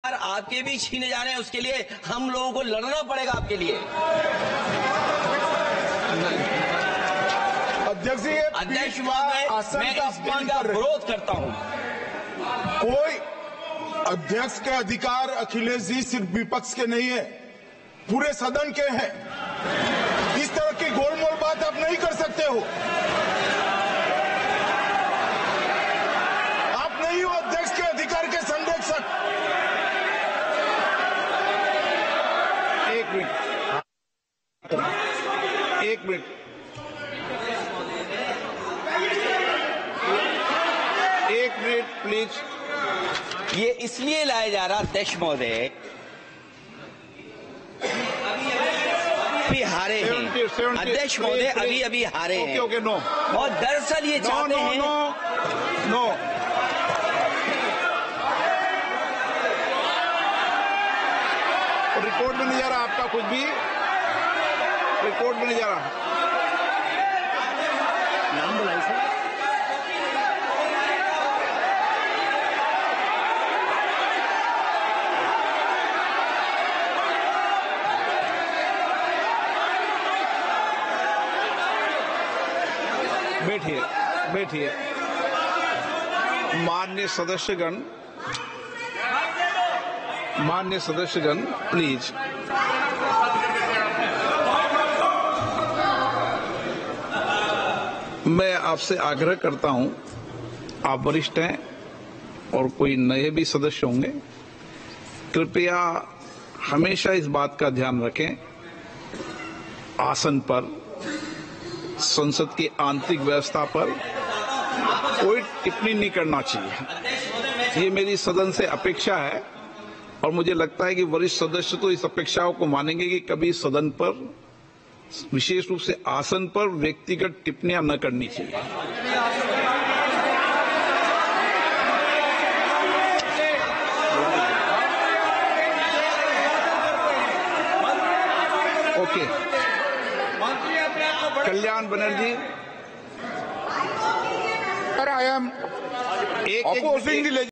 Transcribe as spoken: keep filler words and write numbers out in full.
आपके भी छीने जा रहे हैं, उसके लिए हम लोगों को लड़ना पड़ेगा आपके लिए। अध्यक्ष जी, अध्यक्ष महोदय, मैं इस बिल का विरोध करता हूं। कोई अध्यक्ष के अधिकार अखिलेश जी सिर्फ विपक्ष के नहीं है, पूरे सदन के हैं। इस तरह की गोलमोल बात आप नहीं कर सकते हो। आप नहीं हो अध्यक्ष के अधिकार के संरक्षक। एक मिनट एक मिनट एक मिनट प्लीज। ये इसलिए लाया जा रहा अध्यक्ष महोदय, अभी हारे हैं अध्यक्ष महोदय, अभी अभी हारे हैं। Okay okay no. और दरअसल ये चाहते नो, हैं नो नो रिकॉर्ड में नहीं जा रहा आपका कुछ भी, रिकॉर्ड में नहीं जा रहा। नाम बुलाई सर। बैठिए बैठिए। माननीय सदस्यगण माननीय सदस्यगण प्लीज। मैं आपसे आग्रह करता हूं, आप वरिष्ठ हैं और कोई नए भी सदस्य होंगे, कृपया हमेशा इस बात का ध्यान रखें, आसन पर, संसद की आंतरिक व्यवस्था पर कोई टिप्पणी नहीं करना चाहिए। ये मेरी सदन से अपेक्षा है और मुझे लगता है कि वरिष्ठ सदस्य तो इस अपेक्षाओं को मानेंगे कि कभी सदन पर, विशेष रूप से आसन पर, व्यक्तिगत टिप्पणियां न करनी चाहिए। Okay. Kalyan Banerjee, sir, I am एक एक